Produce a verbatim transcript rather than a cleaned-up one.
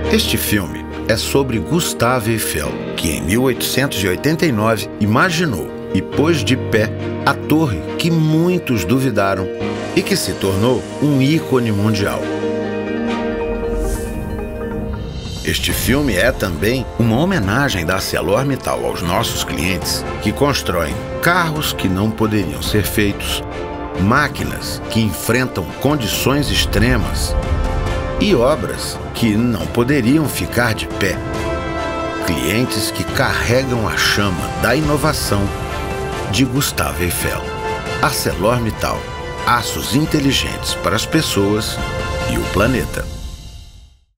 Este filme é sobre Gustave Eiffel, que em mil oitocentos e oitenta e nove imaginou e pôs de pé a torre que muitos duvidaram e que se tornou um ícone mundial. Este filme é também uma homenagem da ArcelorMittal aos nossos clientes que constroem carros que não poderiam ser feitos, máquinas que enfrentam condições extremas e obras que não poderiam ficar de pé. Clientes que carregam a chama da inovação de Gustave Eiffel. ArcelorMittal, aços inteligentes para as pessoas e o planeta.